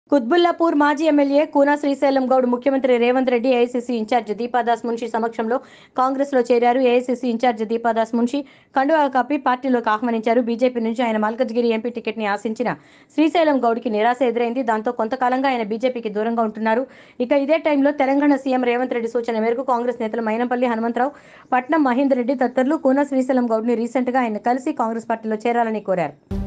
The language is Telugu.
కుత్బుల్లాపూర్ మాజీ ఎమ్మెల్యే కూన శ్రీశైలం గౌడ్ ముఖ్యమంత్రి రేవంత్ రెడ్డి ఏఐసీసీ ఇన్ఛార్జ్ దీపాదాస్ మున్షి సమక్షంలో కాంగ్రెస్ లో చేరారు. ఏఐసీసీ ఇన్ఛార్జ్ దీపాదాస్ మున్షి కండువా కప్పి పార్టీలోకి ఆహ్వానించారు. బీజేపీ నుంచి ఆయన మల్కజ్గిరి ఎంపీ టికెట్ ని ఆశించిన శ్రీశైలం గౌడ్కి నిరాశ ఎదురైంది. దాంతో కొంతకాలంగా ఆయన బీజేపీకి దూరంగా ఉంటున్నారు. ఇక ఇదే టైంలో తెలంగాణ సీఎం రేవంత్ రెడ్డి సూచన మేరకు కాంగ్రెస్ నేతలు మైనంపల్లి హనుమంతరావు, పట్నం మహేందర్ రెడ్డి తదితరులు కూన శ్రీశైలం గౌడ్ ని రీసెంట్ గా ఆయన కలిసి కాంగ్రెస్ పార్టీలో చేరాలని కోరారు.